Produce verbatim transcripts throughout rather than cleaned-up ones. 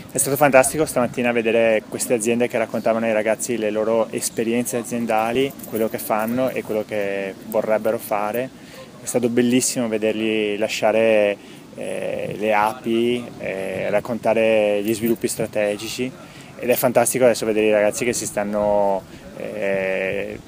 È stato fantastico stamattina vedere queste aziende che raccontavano ai ragazzi le loro esperienze aziendali, quello che fanno e quello che vorrebbero fare. È stato bellissimo vederli lasciare eh, le api, eh, raccontare gli sviluppi strategici, ed è fantastico adesso vedere i ragazzi che si stanno eh,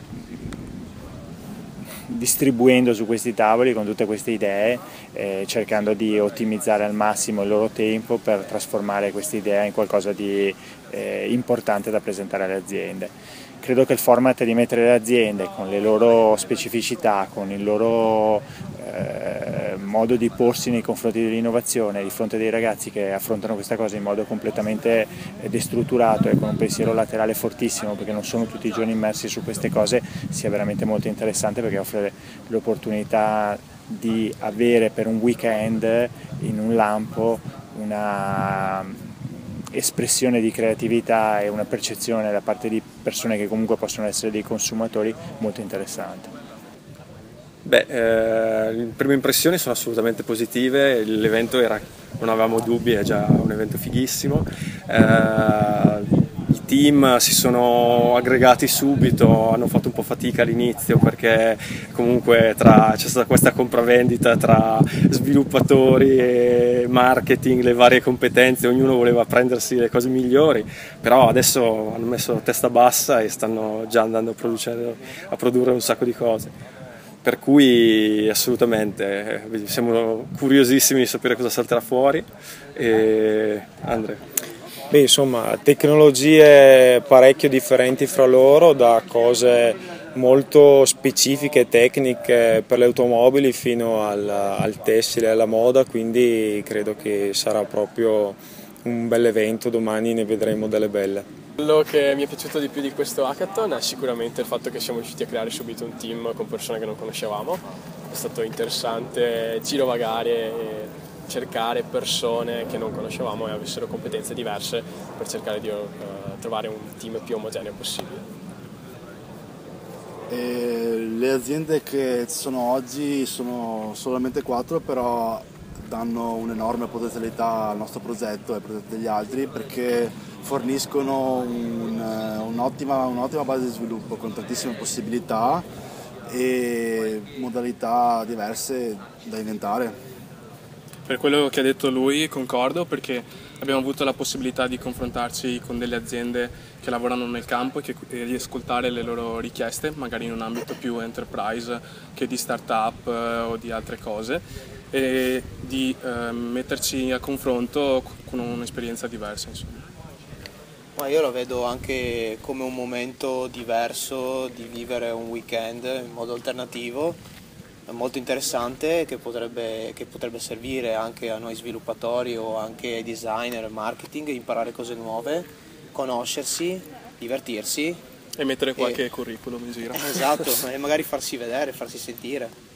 distribuendo su questi tavoli con tutte queste idee, eh, cercando di ottimizzare al massimo il loro tempo per trasformare queste idee in qualcosa di eh, importante da presentare alle aziende. Credo che il format di mettere le aziende con le loro specificità, con il loro eh, modo di porsi nei confronti dell'innovazione, di fronte dei ragazzi che affrontano questa cosa in modo completamente destrutturato e con un pensiero laterale fortissimo, perché non sono tutti i giorni immersi su queste cose, sia veramente molto interessante, perché offre l'opportunità di avere per un weekend in un lampo una espressione di creatività e una percezione da parte di persone che comunque possono essere dei consumatori molto interessante. Beh, eh, le prime impressioni sono assolutamente positive, l'evento era, non avevamo dubbi, è già un evento fighissimo. Eh, i team si sono aggregati subito, hanno fatto un po' fatica all'inizio perché comunque c'è stata questa compravendita tra sviluppatori e marketing, le varie competenze, ognuno voleva prendersi le cose migliori, però adesso hanno messo la testa bassa e stanno già andando a produrre, a produrre un sacco di cose. Per cui assolutamente siamo curiosissimi di sapere cosa salterà fuori. E Andrea. Beh, insomma, tecnologie parecchio differenti fra loro, da cose molto specifiche e tecniche per le automobili fino al, al tessile e alla moda, quindi credo che sarà proprio un bel evento, domani ne vedremo delle belle. Quello che mi è piaciuto di più di questo hackathon è sicuramente il fatto che siamo riusciti a creare subito un team con persone che non conoscevamo. È stato interessante girovagare e cercare persone che non conoscevamo e avessero competenze diverse per cercare di uh, trovare un team più omogeneo possibile. E le aziende che ci sono oggi sono solamente quattro, però danno un'enorme potenzialità al nostro progetto e al progetto degli altri, perché forniscono un'ottima un un'ottima base di sviluppo con tantissime possibilità e modalità diverse da inventare. Per quello che ha detto lui concordo, perché abbiamo avuto la possibilità di confrontarci con delle aziende che lavorano nel campo e, che, e di ascoltare le loro richieste, magari in un ambito più enterprise che di startup eh, o di altre cose, e di eh, metterci a confronto con un'esperienza diversa, insomma. Ma io lo vedo anche come un momento diverso di vivere un weekend in modo alternativo, molto interessante, che potrebbe, che potrebbe servire anche a noi sviluppatori o anche ai designer e marketing, imparare cose nuove, conoscersi, divertirsi. E mettere qualche e... curriculum in giro. Esatto, e magari farsi vedere, farsi sentire.